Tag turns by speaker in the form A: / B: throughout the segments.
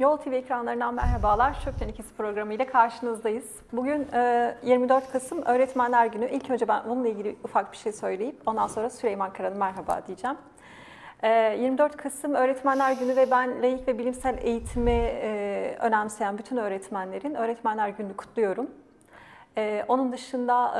A: Yol TV ekranlarından merhabalar. Çöp Tenekesi programı ile karşınızdayız. Bugün 24 Kasım Öğretmenler Günü. İlk önce ben bununla ilgili ufak bir şey söyleyip ondan sonra Süleyman Karan'a merhaba diyeceğim. 24 Kasım Öğretmenler Günü ve ben laik ve bilimsel eğitimi önemseyen bütün öğretmenlerin Öğretmenler Günü'nü kutluyorum. Onun dışında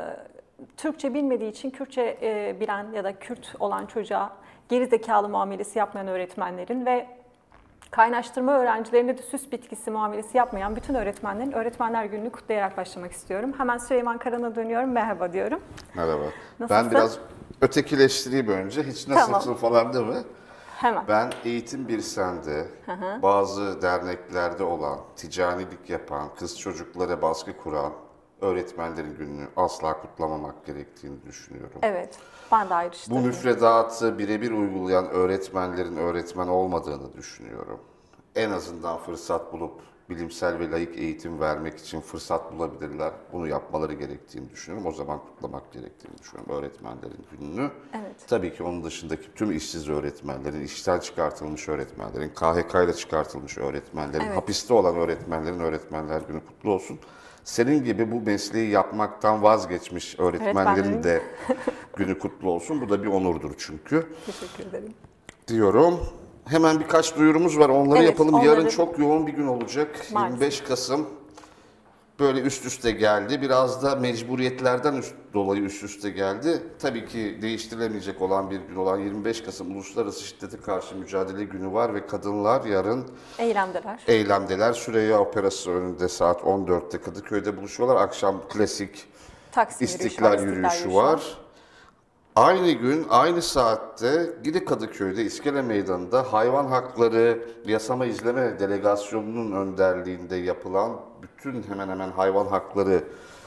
A: Türkçe bilmediği için Kürtçe bilen ya da Kürt olan çocuğa gerizekalı muamelesi yapmayan öğretmenlerin ve kaynaştırma öğrencilerine de süs bitkisi muamelesi yapmayan bütün öğretmenlerin Öğretmenler Günü'nü kutlayarak başlamak istiyorum. Hemen Süleyman Karan'a dönüyorum. Merhaba diyorum.
B: Merhaba.
A: Nasılsın?
B: Ben biraz ötekileştireyim önce. Hiç nasılsın
A: Tamam.
B: falan değil mi?
A: Hemen.
B: Ben Eğitim Birsen'de bazı derneklerde olan, ticarilik yapan, kız çocuklara baskı kuran öğretmenlerin gününü asla kutlamamak gerektiğini düşünüyorum.
A: Evet. Ben de ayrıştırdım.
B: Bu müfredatı birebir uygulayan öğretmenlerin öğretmen olmadığını düşünüyorum. En azından fırsat bulup bilimsel ve laik eğitim vermek için fırsat bulabilirler. Bunu yapmaları gerektiğini düşünüyorum. O zaman kutlamak gerektiğini düşünüyorum öğretmenlerin gününü.
A: Evet.
B: Tabii ki onun dışındaki tüm işsiz öğretmenlerin, işten çıkartılmış öğretmenlerin, KHK ile çıkartılmış öğretmenlerin,
A: Evet.
B: hapiste olan öğretmenlerin Öğretmenler Günü kutlu olsun. Senin gibi bu mesleği yapmaktan vazgeçmiş öğretmenlerin de günü kutlu olsun. Bu da bir onurdur çünkü.
A: Teşekkür ederim.
B: Diyorum. Hemen birkaç duyurumuz var. Onları
A: Evet,
B: yapalım.
A: onları...
B: Yarın çok yoğun bir gün olacak.
A: Maalesef.
B: 25 Kasım böyle üst üste geldi. Biraz da mecburiyetlerden dolayı üst üste geldi. Tabii ki değiştirilemeyecek olan bir gün olan 25 Kasım Uluslararası Şiddete Karşı Mücadele Günü var ve kadınlar yarın eylemdeler. Süreyya Operası önünde saat 14'te Kadıköy'de buluşuyorlar. Akşam klasik
A: Taksim
B: İstiklal yürüyüşü var. Aynı gün, aynı saatte yine Kadıköy'de İskele Meydanı'nda Hayvan Hakları Yasama İzleme Delegasyonu'nun önderliğinde yapılan bütün hemen hemen hayvan hakları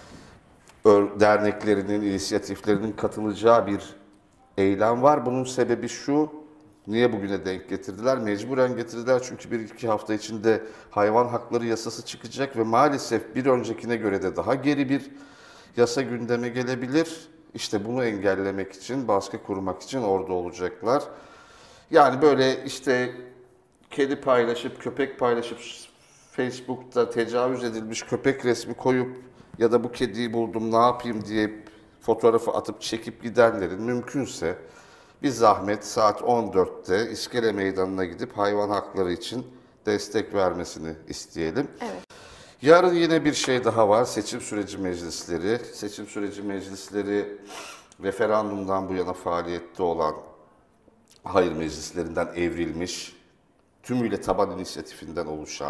B: derneklerinin, inisiyatiflerinin katılacağı bir eylem var. Bunun sebebi şu, niye bugüne denk getirdiler? Mecburen getirdiler çünkü bir iki hafta içinde hayvan hakları yasası çıkacak ve maalesef bir öncekine göre de daha geri bir yasa gündeme gelebilir. İşte bunu engellemek için, baskı kurmak için orada olacaklar. Yani böyle işte kedi paylaşıp, köpek paylaşıp, Facebook'ta tecavüz edilmiş köpek resmi koyup ya da bu kediyi buldum ne yapayım diye fotoğrafı atıp çekip gidenlerin mümkünse bir zahmet saat 14'te İskele Meydanı'na gidip hayvan hakları için destek vermesini isteyelim.
A: Evet.
B: Yarın yine bir şey daha var. Seçim süreci meclisleri. Seçim süreci meclisleri referandumdan bu yana faaliyette olan hayır meclislerinden evrilmiş, tümüyle taban inisiyatifinden oluşan,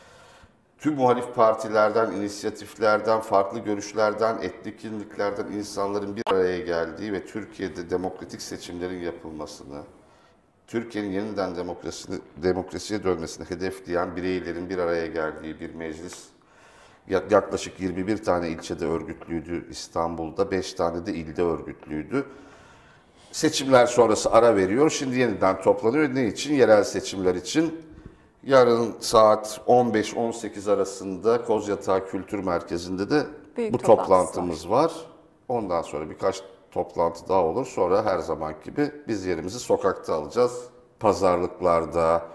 B: tüm muhalif partilerden, inisiyatiflerden, farklı görüşlerden, etnik kimliklerden insanların bir araya geldiği ve Türkiye'de demokratik seçimlerin yapılmasını, Türkiye'nin yeniden demokrasiye dönmesini hedefleyen bireylerin bir araya geldiği bir meclis. Yaklaşık 21 tane ilçede örgütlüydü İstanbul'da, 5 tane de ilde örgütlüydü. Seçimler sonrası ara veriyor, şimdi yeniden toplanıyor. Ne için? Yerel seçimler için. Yarın saat 15-18 arasında Kozyatağı Kültür Merkezi'nde de
A: büyük
B: bu toplantımız var. Ondan sonra birkaç toplantı daha olur. Sonra her zaman gibi biz yerimizi sokakta alacağız. Pazarlıklarda,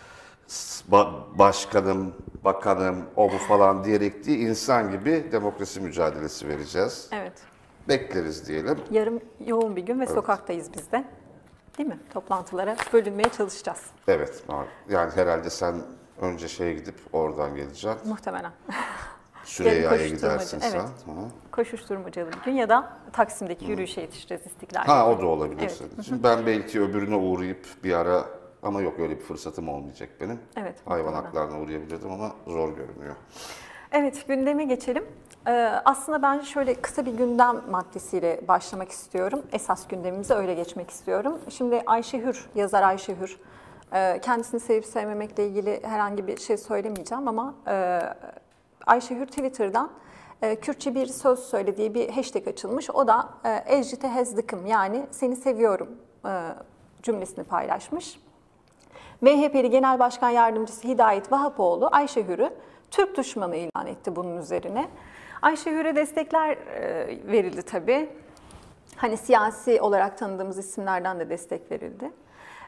B: başkanım, bakanım, o bu falan diyerek değil, insan gibi demokrasi mücadelesi vereceğiz.
A: Evet.
B: Bekleriz diyelim.
A: Yarın yoğun bir gün ve sokaktayız biz de. Değil mi? Toplantılara bölünmeye çalışacağız.
B: Evet. Yani herhalde sen önce şeye gidip oradan geleceksin.
A: Muhtemelen.
B: Süreyya'ya gidersin
A: evet.
B: sen.
A: Koşuşturmacalı bir gün ya da Taksim'deki yürüyüşe yetişeceğiz İstiklal.
B: O da olabilir
A: evet.
B: senin için. Ben belki öbürüne uğrayıp bir ara, ama yok öyle bir fırsatım olmayacak benim.
A: Evet,
B: hayvan haklarına uğrayabilirdim ama zor görünüyor.
A: Evet, gündeme geçelim. Aslında ben şöyle kısa bir gündem maddesiyle başlamak istiyorum. Esas gündemimize öyle geçmek istiyorum. Şimdi Ayşe Hür, yazar Ayşe Hür, kendisini sevip sevmemekle ilgili herhangi bir şey söylemeyeceğim ama Ayşe Hür Twitter'dan Kürtçe bir söz söylediği bir hashtag açılmış. O da Ejite Hezdıkım, yani seni seviyorum cümlesini paylaşmış. MHP'li Genel Başkan Yardımcısı Hidayet Vahapoğlu Ayşe Hür'ü Türk düşmanı ilan etti bunun üzerine. Ayşe Hür'e destekler verildi tabii. Hani siyasi olarak tanıdığımız isimlerden de destek verildi.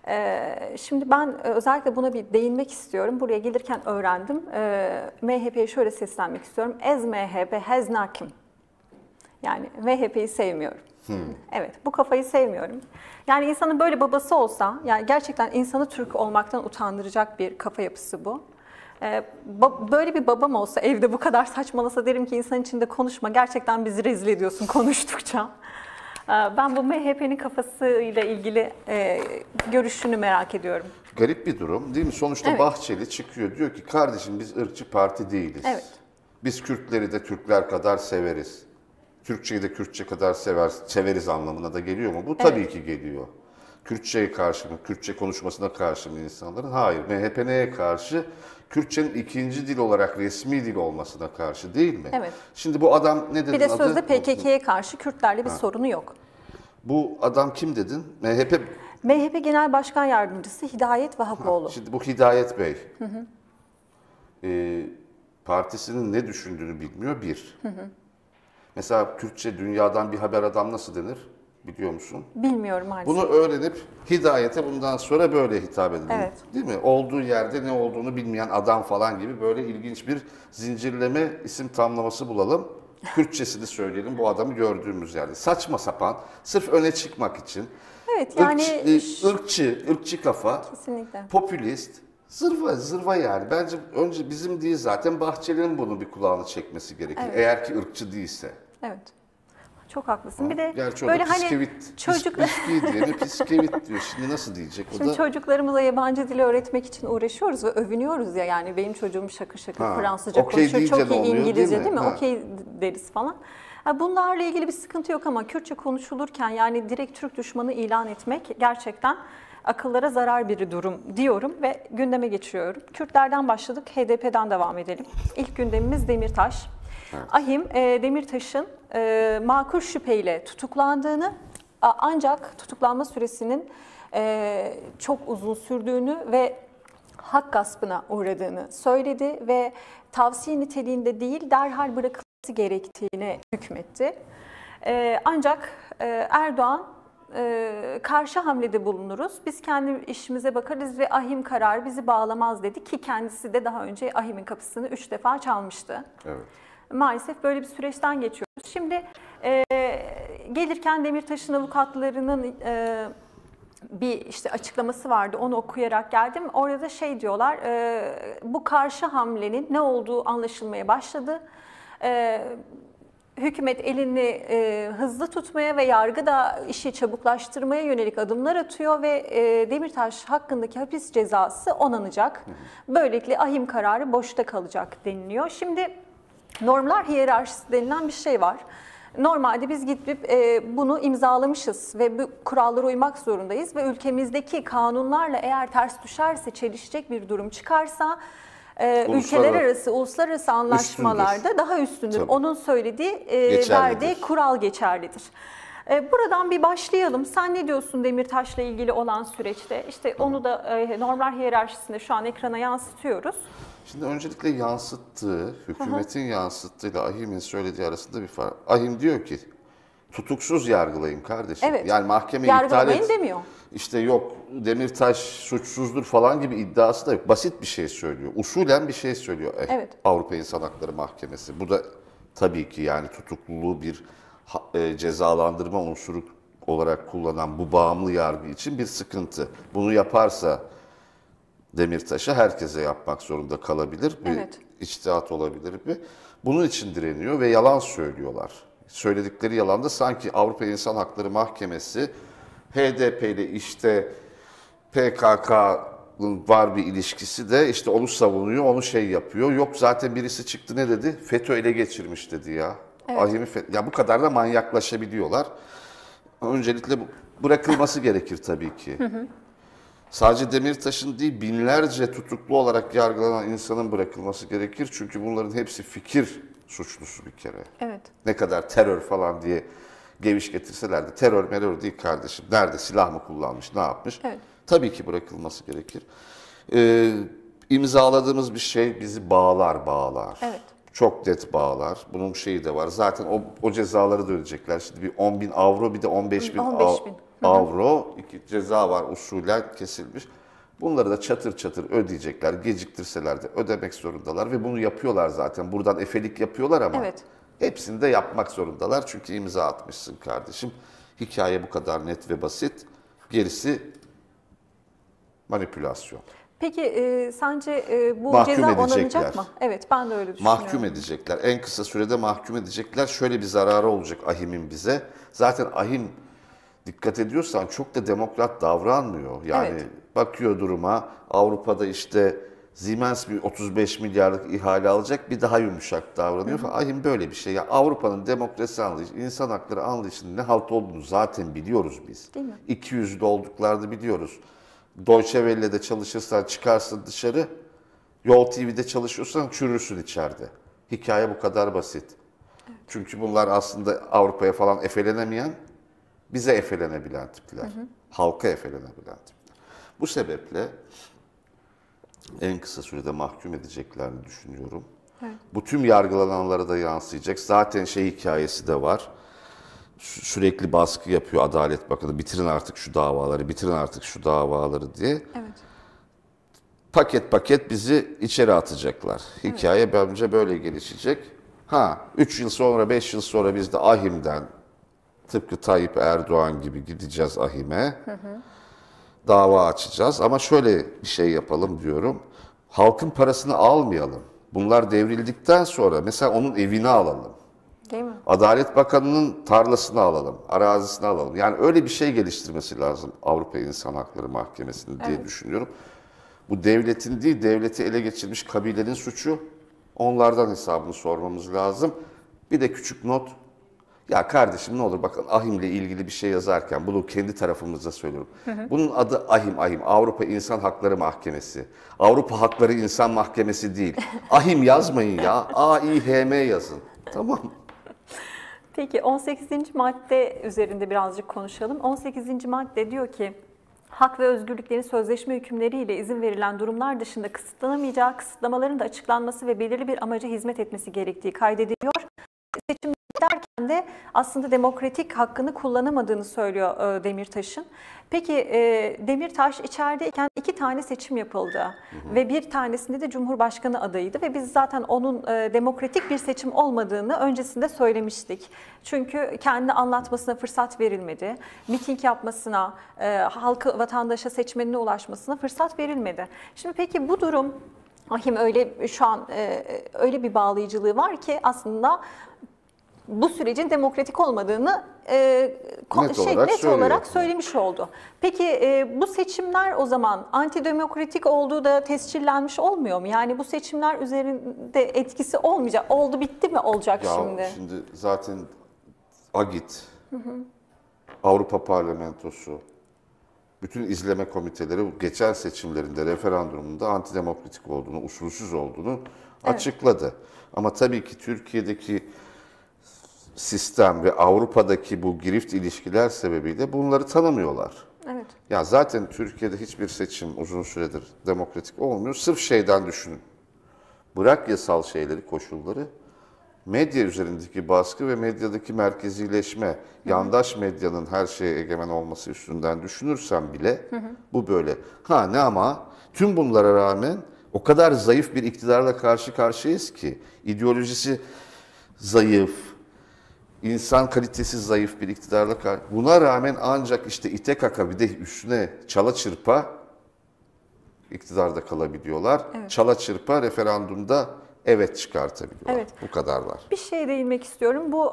A: Şimdi ben özellikle buna bir değinmek istiyorum. Buraya gelirken öğrendim. MHP'ye şöyle seslenmek istiyorum. Ez MHP hez nakim. Yani MHP'yi sevmiyorum. Evet, bu kafayı sevmiyorum. Yani insanın böyle babası olsa, yani gerçekten insanı Türk olmaktan utandıracak bir kafa yapısı bu. Böyle bir babam olsa evde bu kadar saçmalasa derim ki insan içinde konuşma. Gerçekten bizi rezil ediyorsun konuştukça. Ben bu MHP'nin kafasıyla ilgili görüşünü merak ediyorum.
B: Garip bir durum değil mi? Sonuçta
A: Evet.
B: Bahçeli çıkıyor diyor ki kardeşim biz ırkçı parti değiliz.
A: Evet.
B: Biz Kürtleri de Türkler kadar severiz. Türkçeyi de Kürtçe kadar severiz anlamına da geliyor mu? Bu tabii ki geliyor. Kürtçeye karşı mı? Kürtçe konuşmasına karşı mı insanların? Hayır. MHP neye karşı? Kürtçenin ikinci dil olarak resmi dil olmasına karşı değil mi?
A: Evet.
B: Şimdi bu adam ne dedin
A: Bir de
B: adı?
A: sözde PKK'ye karşı Kürtlerle bir sorunu yok.
B: Bu adam kim dedin? MHP.
A: MHP Genel Başkan Yardımcısı Hidayet Vahapoğlu.
B: Şimdi bu Hidayet Bey. Partisinin ne düşündüğünü bilmiyor bir. Mesela Kürtçe dünyadan bir haber adam nasıl denir? Biliyor musun?
A: Bilmiyorum maalesef.
B: Bunu öğrenip Hidayet'e bundan sonra böyle hitap edilir.
A: Evet.
B: Değil mi? Olduğu yerde ne olduğunu bilmeyen adam falan gibi böyle ilginç bir zincirleme isim tamlaması bulalım. Kürtçesini söyleyelim bu adamı gördüğümüz yerde. Saçma sapan, sırf öne çıkmak için.
A: Evet yani
B: ırkçı kafa,
A: kesinlikle.
B: popülist, zırva yani. Bence önce bizim değil zaten Bahçeli'nin bunu bir kulağını çekmesi gerekir.
A: Evet.
B: Eğer ki ırkçı değilse.
A: Evet. Çok haklısın. Bir de
B: Gerçi o
A: böyle
B: da
A: hani
B: piskevit,
A: çocuk
B: piski diye mi piskevit diyor. Şimdi nasıl diyecek o
A: Şimdi
B: da?
A: çocuklarımıza yabancı dili öğretmek için uğraşıyoruz ve övünüyoruz ya, yani benim çocuğum şakır şakır
B: Ha,
A: Fransızca
B: okey
A: konuşuyor,
B: deyince
A: çok
B: ne
A: iyi
B: oluyor,
A: İngilizce
B: değil mi?
A: değil mi?
B: Ha.
A: Okey deriz falan. Bunlarla ilgili bir sıkıntı yok ama Kürtçe konuşulurken yani direkt Türk düşmanı ilan etmek gerçekten akıllara zarar bir durum diyorum ve gündeme geçiyorum. Kürtlerden başladık, HDP'den devam edelim. İlk gündemimiz Demirtaş.
B: Evet.
A: Ahim Demirtaş'ın makul şüpheyle tutuklandığını ancak tutuklanma süresinin çok uzun sürdüğünü ve hak gaspına uğradığını söyledi ve tavsiye niteliğinde değil derhal bırakılması gerektiğine hükmetti. Ancak Erdoğan karşı hamlede bulunuruz. Biz kendi işimize bakarız ve ahim kararı bizi bağlamaz dedi ki kendisi de daha önce ahimin kapısını 3 defa çalmıştı.
B: Evet.
A: Maalesef böyle bir süreçten geçiyoruz. Şimdi gelirken Demirtaş'ın avukatlarının bir işte açıklaması vardı. Onu okuyarak geldim. Orada da şey diyorlar, bu karşı hamlenin ne olduğu anlaşılmaya başladı. Hükümet elini hızlı tutmaya ve yargı da işi çabuklaştırmaya yönelik adımlar atıyor ve Demirtaş hakkındaki hapis cezası onanacak. Böylelikle ahim kararı boşta kalacak deniliyor. Şimdi normlar hiyerarşisi denilen bir şey var. Normalde biz gidip bunu imzalamışız ve bu kurallara uymak zorundayız ve ülkemizdeki kanunlarla eğer ters düşerse, çelişecek bir durum çıkarsa ülkeler arası, uluslararası anlaşmalarda daha üstündür.
B: Tabii.
A: Onun söylediği, verdiği kural geçerlidir. Buradan bir başlayalım. Sen ne diyorsun Demirtaş'la ilgili olan süreçte? İşte onu da normlar hiyerarşisinde şu an ekrana yansıtıyoruz.
B: Şimdi öncelikle yansıttığı, hükümetin yansıttığıyla Ahim'in söylediği arasında bir fark. Ahim diyor ki tutuksuz yargılayın kardeşim.
A: Evet.
B: Yani mahkeme iptal
A: Yargılamayın
B: et.
A: demiyor.
B: İşte yok Demirtaş suçsuzdur falan gibi iddiası da yok. Basit bir şey söylüyor. Usulen bir şey söylüyor.
A: Evet.
B: Avrupa İnsan Hakları Mahkemesi. Bu da tabii ki yani tutukluluğu bir cezalandırma unsuru olarak kullanan bu bağımlı yargı için bir sıkıntı. Bunu yaparsa Demirtaş'a herkese yapmak zorunda kalabilir. Bir
A: Evet.
B: içtihat olabilir bir. Bunun için direniyor ve yalan söylüyorlar. Söyledikleri yalan da sanki Avrupa İnsan Hakları Mahkemesi HDP ile işte PKK'nın var bir ilişkisi de işte onu savunuyor, onu şey yapıyor. Yok zaten birisi çıktı ne dedi? FETÖ ele geçirmiş dedi ya.
A: Evet.
B: Ahimi ya bu kadar da manyaklaşabiliyorlar. Öncelikle bırakılması gerekir tabii ki. Sadece Demirtaş'ın değil binlerce tutuklu olarak yargılanan insanın bırakılması gerekir. Çünkü bunların hepsi fikir suçlusu bir kere.
A: Evet.
B: Ne kadar terör falan diye geviş getirseler de terör değil kardeşim. Nerede silah mı kullanmış, ne yapmış?
A: Evet.
B: Tabii ki bırakılması gerekir. İmzaladığımız bir şey bizi bağlar.
A: Evet.
B: Çok net bağlar. Bunun şeyi de var. Zaten o cezaları da ödeyecekler. Şimdi bir 10.000 avro bir de 15.000
A: 15.000.
B: avro, 2 ceza var usulen kesilmiş. Bunları da çatır çatır ödeyecekler. Geciktirseler de ödemek zorundalar ve bunu yapıyorlar zaten. Buradan efelik yapıyorlar ama
A: Evet.
B: hepsini de yapmak zorundalar. Çünkü imza atmışsın kardeşim. Hikaye bu kadar net ve basit. Gerisi manipülasyon.
A: Peki sence bu
B: Mahkum
A: ceza
B: edecekler.
A: onanacak mı? Evet, ben de öyle düşünüyorum.
B: Mahkum edecekler. En kısa sürede mahkum edecekler. Şöyle bir zararı olacak AHİM'in bize. Zaten AHİM dikkat ediyorsan çok da demokrat davranmıyor. Yani
A: Evet.
B: bakıyor duruma. Avrupa'da işte Siemens bir 35 milyarlık ihale alacak, bir daha yumuşak davranıyor falan. AHİM böyle bir şey. Ya Avrupa'nın demokrasi anlayışı, insan hakları anlayışının ne halt olduğunu zaten biliyoruz biz.
A: Değil mi?
B: 200'de olduklarını biliyoruz. Deutsche Welle'de çalışırsan çıkarsın dışarı, Yol TV'de çalışıyorsan çürürsün içeride. Hikaye bu kadar basit. Çünkü bunlar aslında Avrupa'ya falan efelenemeyen, bize efelenebilen tipler. Halka efelenebilen tipler. Bu sebeple en kısa sürede mahkum edeceklerini düşünüyorum.
A: Evet.
B: Bu tüm yargılananlara da yansıyacak. Zaten hikayesi de var. Sürekli baskı yapıyor Adalet Bakanı. Bitirin artık şu davaları, bitirin artık şu davaları diye.
A: Evet.
B: Paket paket bizi içeri atacaklar. Hikaye bence böyle gelişecek. 3 yıl sonra, 5 yıl sonra biz de AHİM'den tıpkı Tayyip Erdoğan gibi gideceğiz AHİM'e. Dava açacağız ama şöyle bir şey yapalım diyorum. Halkın parasını almayalım. Bunlar devrildikten sonra mesela onun evini alalım.
A: Değil mi?
B: Adalet Bakanı'nın tarlasını alalım, arazisini alalım. Yani öyle bir şey geliştirmesi lazım Avrupa İnsan Hakları Mahkemesi'nin diye düşünüyorum. Bu devletin değil, devleti ele geçirmiş kabilenin suçu. Onlardan hesabını sormamız lazım. Bir de küçük not. Ya kardeşim ne olur bakın AHİM'le ilgili bir şey yazarken bunu kendi tarafımızda söylüyorum. Bunun adı AHİM, Avrupa İnsan Hakları Mahkemesi. Avrupa Hakları İnsan Mahkemesi değil. AHİM yazmayın ya. AİHM yazın. Tamam.
A: Peki 18. madde üzerinde birazcık konuşalım. 18. madde diyor ki, hak ve özgürlüklerin sözleşme hükümleriyle izin verilen durumlar dışında kısıtlanamayacağı, kısıtlamaların da açıklanması ve belirli bir amaca hizmet etmesi gerektiği kaydediliyor. Seçim derken de aslında demokratik hakkını kullanamadığını söylüyor Demirtaş'ın. Peki Demirtaş içerideyken 2 tane seçim yapıldı ve bir tanesinde de Cumhurbaşkanı adayıydı ve biz zaten onun demokratik bir seçim olmadığını öncesinde söylemiştik. Çünkü kendi anlatmasına fırsat verilmedi, miting yapmasına, halkı, vatandaşa, seçmenine ulaşmasına fırsat verilmedi. Şimdi peki bu durum, AHİM öyle şu an öyle bir bağlayıcılığı var ki aslında bu sürecin demokratik olmadığını net olarak söylemiş oldu. Peki bu seçimler o zaman antidemokratik olduğu da tescillenmiş olmuyor mu? Yani bu seçimler üzerinde etkisi olmayacak. Oldu bitti mi olacak şimdi?
B: Şimdi zaten AGİT, Avrupa Parlamentosu, bütün izleme komiteleri geçen seçimlerinde, referandumunda antidemokratik olduğunu, usulsüz olduğunu açıkladı. Ama tabii ki Türkiye'deki sistem ve Avrupa'daki bu girift ilişkiler sebebiyle bunları tanımıyorlar.
A: Evet.
B: Ya zaten Türkiye'de hiçbir seçim uzun süredir demokratik olmuyor. Sırf şeyden düşünün. Bırak yasal şeyleri, koşulları, medya üzerindeki baskı ve medyadaki merkezileşme, yandaş medyanın her şeye egemen olması üstünden düşünürsen bile bu böyle. Ne ama tüm bunlara rağmen o kadar zayıf bir iktidarla karşı karşıyayız ki, ideolojisi zayıf, İnsan kalitesi zayıf bir iktidarla karşı. Buna rağmen ancak işte ite kaka bir de üstüne çala çırpa iktidarda kalabiliyorlar. Evet. Çala çırpa referandumda evet çıkartabiliyorlar. Evet. Bu kadar var.
A: Bir şey değinmek istiyorum. Bu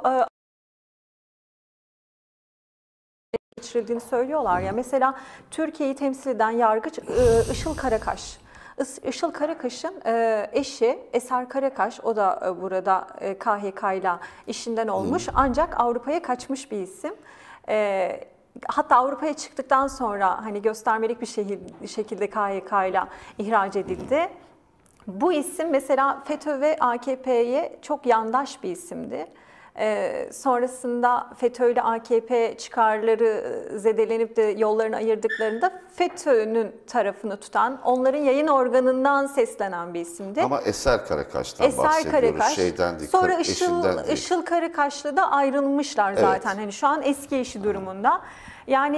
A: geçirildiğini söylüyorlar ya. Mesela Türkiye'yi temsil eden yargıç Işıl Karakaş. Işıl Karakaş'ın eşi Eser Karakaş, o da burada KHK'yla işinden olmuş ancak Avrupa'ya kaçmış bir isim. Hatta Avrupa'ya çıktıktan sonra hani göstermelik bir şekilde KHK'yla ihraç edildi. Bu isim mesela FETÖ ve AKP'ye çok yandaş bir isimdi. Sonrasında FETÖ ile AKP çıkarları zedelenip de yollarını ayırdıklarında FETÖ'nün tarafını tutan, onların yayın organından seslenen bir isimdi.
B: Ama Eser Karakaş'tan bahsediyoruz.
A: Karakaş.
B: Şeyden değil,
A: sonra Işıl Karakaş'la da ayrılmışlar zaten. Evet. Hani şu an eski eşi durumunda. Yani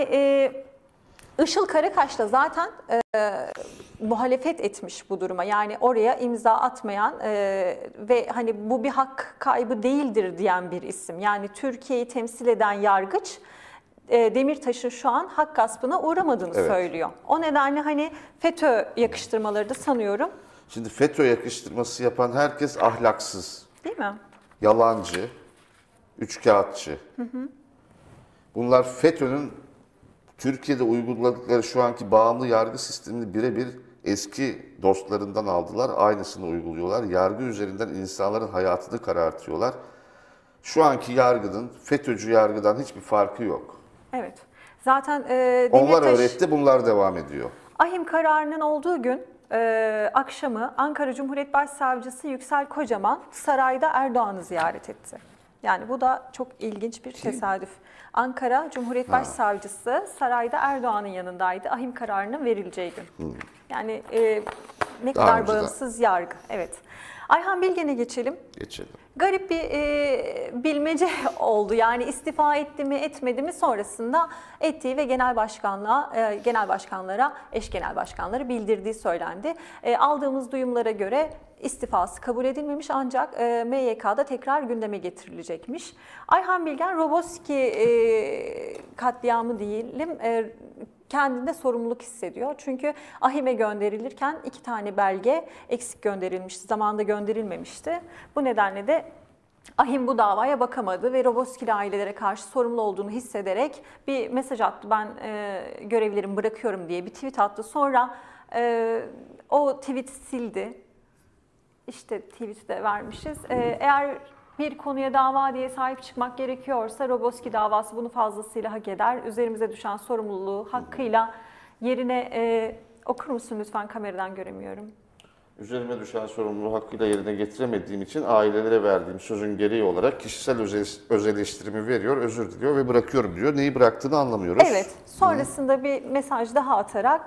A: Işıl Karakaş da zaten muhalefet etmiş bu duruma. Yani oraya imza atmayan ve hani bu bir hak kaybı değildir diyen bir isim. Yani Türkiye'yi temsil eden yargıç Demirtaş'ın şu an hak gaspına uğramadığını söylüyor. O nedenle hani FETÖ yakıştırmaları da sanıyorum.
B: Şimdi FETÖ yakıştırması yapan herkes ahlaksız,
A: Değil mi?
B: yalancı, üçkağıtçı. Bunlar FETÖ'nün Türkiye'de uyguladıkları şu anki bağımlı yargı sistemini birebir eski dostlarından aldılar. Aynısını uyguluyorlar. Yargı üzerinden insanların hayatını karartıyorlar. Şu anki yargının FETÖ'cü yargıdan hiçbir farkı yok.
A: Evet. Zaten
B: Onlar öğretti, bunlar devam ediyor.
A: Ahim kararının olduğu gün akşamı Ankara Cumhuriyet Başsavcısı Yüksel Kocaman sarayda Erdoğan'ı ziyaret etti. Yani bu da çok ilginç bir tesadüf. Ankara Cumhuriyet Başsavcısı sarayda Erdoğan'ın yanındaydı ahim kararının verileceği gün. Yani ne kadar bağımsız yargı. Evet. Ayhan Bilgen'e geçelim.
B: Geçelim.
A: Garip bir bilmece oldu. Yani istifa etti mi etmedi mi sonrasında ettiği ve genel başkanlara, eş genel başkanları bildirdiği söylendi. Aldığımız duyumlara göre istifası kabul edilmemiş ancak MYK'da tekrar gündeme getirilecekmiş. Ayhan Bilgen Roboski katliamı diyelim kendinde sorumluluk hissediyor. Çünkü ahime gönderilirken 2 tane belge eksik gönderilmişti. Zamanında gönderilmemişti. Bu nedenle de ahim bu davaya bakamadı ve Roboskili ailelere karşı sorumlu olduğunu hissederek bir mesaj attı. Ben görevlerimi bırakıyorum diye bir tweet attı. Sonra o tweet'i sildi. İşte tweet'i de vermişiz. Eğer bir konuya dava diye sahip çıkmak gerekiyorsa Roboski davası bunu fazlasıyla hak eder. Üzerimize düşen sorumluluğu hakkıyla yerine okur musun lütfen, kameradan göremiyorum.
B: Üzerime düşen sorumluluğu hakkıyla yerine getiremediğim için ailelere verdiğim sözün gereği olarak kişisel öz eleştirimi veriyor, özür diliyor ve bırakıyorum diyor. Neyi bıraktığını anlamıyoruz.
A: Evet, sonrasında bir mesaj daha atarak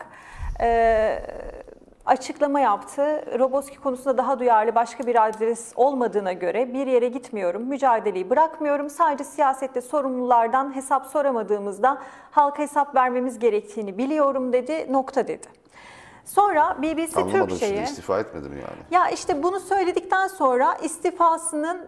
A: açıklama yaptı. Roboski konusunda daha duyarlı başka bir adres olmadığına göre bir yere gitmiyorum, mücadeleyi bırakmıyorum. Sadece siyasette sorumlulardan hesap soramadığımızda halka hesap vermemiz gerektiğini biliyorum dedi, nokta dedi. Sonra BBC
B: Anlamadım,
A: Türkçe'ye...
B: şimdi istifa etmedim yani.
A: Ya işte bunu söyledikten sonra istifasının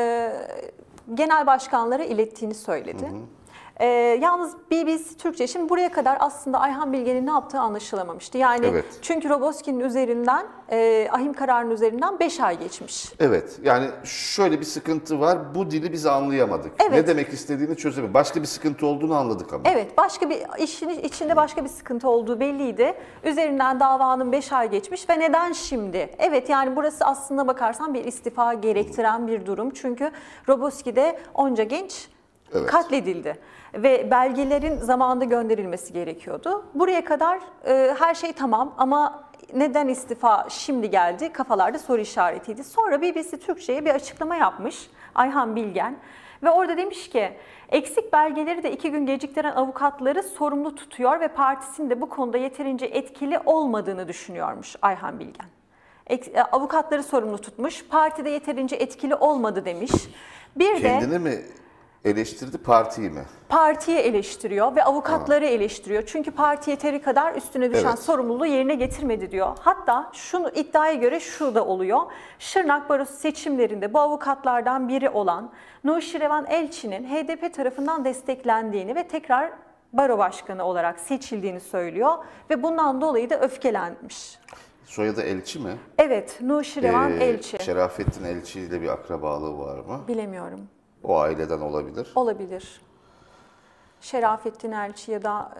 A: genel başkanlara ilettiğini söyledi. Yalnız BBC Türkçe şimdi buraya kadar aslında Ayhan Bilgen'in ne yaptığı anlaşılamamıştı. Yani çünkü Roboski'nin üzerinden, ahim kararının üzerinden 5 ay geçmiş.
B: Evet, yani şöyle bir sıkıntı var. Bu dili biz anlayamadık.
A: Evet.
B: Ne demek istediğini çözemedik. Başka bir sıkıntı olduğunu anladık ama.
A: Evet, başka bir işin içinde başka bir sıkıntı olduğu belliydi. Üzerinden davanın 5 ay geçmiş ve neden şimdi? Evet, yani burası aslında bakarsan bir istifa gerektiren bir durum. Çünkü Roboski'de onca genç katledildi. Ve belgelerin zamanında gönderilmesi gerekiyordu. Buraya kadar her şey tamam ama neden istifa şimdi geldi? Kafalarda soru işaretiydi. Sonra BBC Türkçe'ye bir açıklama yapmış Ayhan Bilgen. Ve orada demiş ki eksik belgeleri de 2 gün geciktiren avukatları sorumlu tutuyor ve partisinin de bu konuda yeterince etkili olmadığını düşünüyormuş Ayhan Bilgen. Avukatları sorumlu tutmuş, partide yeterince etkili olmadı demiş.
B: Kendini mi eleştirdi, partiyi mi?
A: Partiyi eleştiriyor ve avukatları eleştiriyor. Çünkü parti yeteri kadar üstüne düşen sorumluluğu yerine getirmedi diyor. Hatta şunu iddiaya göre şu da oluyor. Şırnak Barosu seçimlerinde bu avukatlardan biri olan Nuşirevan Elçi'nin HDP tarafından desteklendiğini ve tekrar baro başkanı olarak seçildiğini söylüyor. Ve bundan dolayı da öfkelenmiş.
B: Soyadı Elçi mi?
A: Evet, Nuşirevan Elçi.
B: Şerafettin Elçi ile bir akrabalığı var mı?
A: Bilemiyorum.
B: O aileden olabilir.
A: Olabilir. Şerafettin Elçi ya da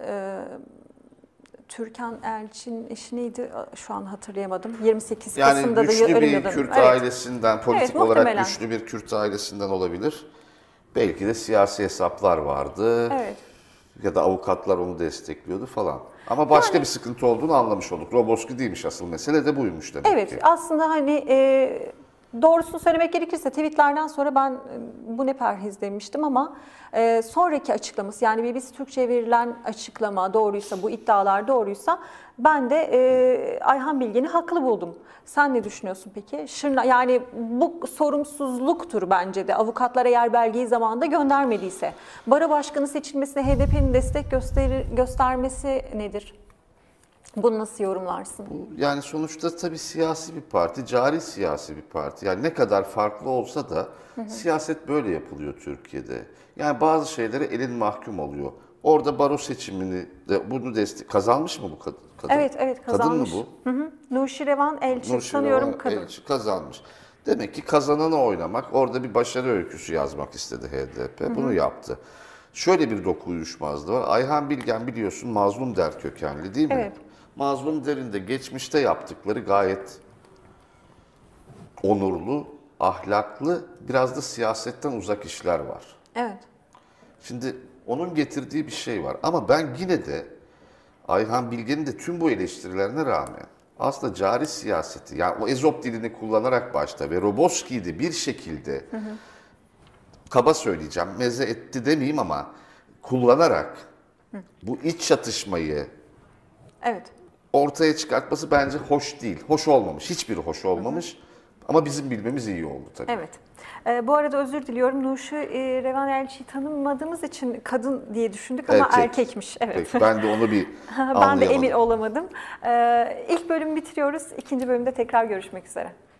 A: Türkan Elçi'nin eşi neydi? Şu an hatırlayamadım. 28 Kasım'da da
B: güçlü bir
A: ölümdü.
B: Kürt ailesinden, politik olarak
A: muhtemelen
B: güçlü bir Kürt ailesinden olabilir. Belki de siyasi hesaplar vardı.
A: Evet.
B: Ya da avukatlar onu destekliyordu falan. Ama başka bir sıkıntı olduğunu anlamış olduk. Roboski değilmiş, asıl mesele de buymuş demek ki.
A: Evet, aslında hani Doğrusunu söylemek gerekirse tweetlerden sonra ben bu ne perhiz demiştim ama sonraki açıklaması, yani BBC Türkçe'ye verilen açıklama doğruysa, bu iddialar doğruysa ben de Ayhan Bilgen'i haklı buldum. Sen ne düşünüyorsun peki? Yani bu sorumsuzluktur bence de. Avukatlar eğer belgeyi zamanında göndermediyse. Baro Başkanı seçilmesine HDP'nin destek göstermesi nedir? Bunu nasıl yorumlarsın?
B: Yani sonuçta tabii siyasi bir parti, cari siyasi bir parti. Yani ne kadar farklı olsa da siyaset böyle yapılıyor Türkiye'de. Yani bazı şeylere elin mahkum oluyor. Orada baro seçimini de bunu kazanmış mı bu kadın?
A: Evet kazanmış.
B: Kadın mı bu?
A: Hı hı. Nuşirevan Elçi sanıyorum kadın.
B: Elçi kazanmış. Demek ki kazanana oynamak, orada bir başarı öyküsü yazmak istedi HDP. Bunu yaptı. Şöyle bir doku uyuşmazlığı var. Ayhan Bilgen biliyorsun Mazlum Der kökenli değil mi?
A: Evet.
B: Mazlum Der'in de geçmişte yaptıkları gayet onurlu, ahlaklı, biraz da siyasetten uzak işler var.
A: Evet.
B: Şimdi onun getirdiği bir şey var. Ama ben yine de Ayhan Bilgen'in de tüm bu eleştirilerine rağmen aslında cari siyaseti, yani o Ezop dilini kullanarak başta ve Roboski'yi de bir şekilde kaba söyleyeceğim, meze etti demeyeyim ama kullanarak bu iç çatışmayı
A: Evet.
B: ortaya çıkartması bence hoş değil. Hoş olmamış. Hiçbiri hoş olmamış. Ama bizim bilmemiz iyi oldu tabii.
A: Evet. Bu arada özür diliyorum. Nuşirevan Elçi'yi tanımadığımız için kadın diye düşündük ama erkekmiş. Evet.
B: Peki, ben de onu bir
A: Ben de emin olamadım. İlk bölümü bitiriyoruz. İkinci bölümde tekrar görüşmek üzere.